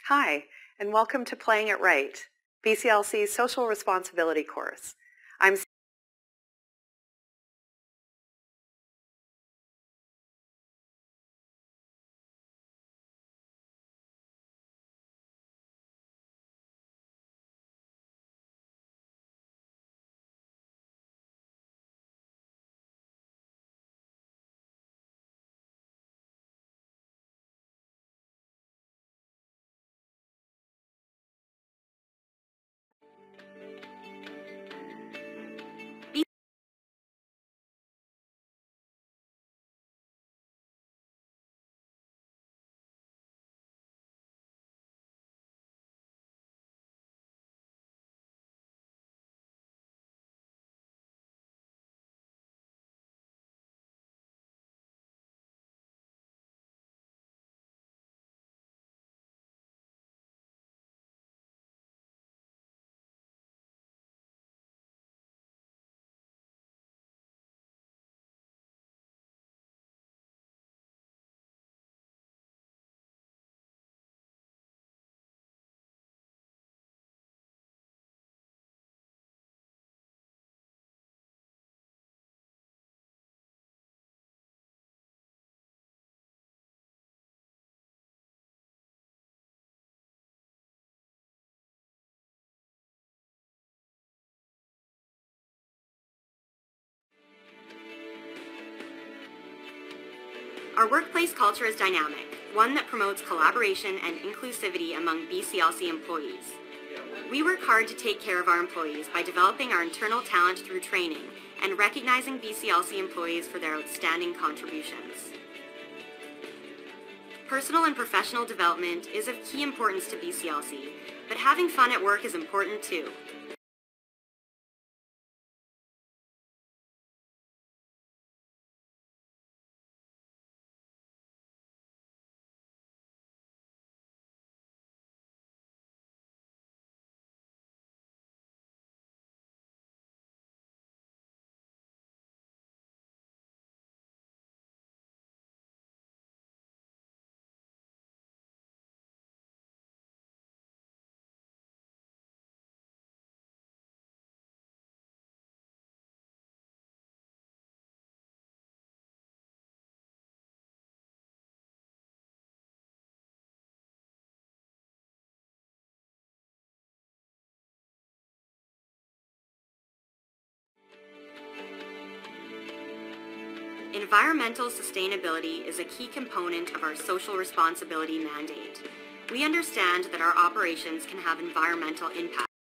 Hi, and welcome to Playing It Right, BCLC's Social Responsibility course. I'm Our workplace culture is dynamic, one that promotes collaboration and inclusivity among BCLC employees. We work hard to take care of our employees by developing our internal talent through training and recognizing BCLC employees for their outstanding contributions. Personal and professional development is of key importance to BCLC, but having fun at work is important too. Environmental sustainability is a key component of our social responsibility mandate. We understand that our operations can have environmental impact.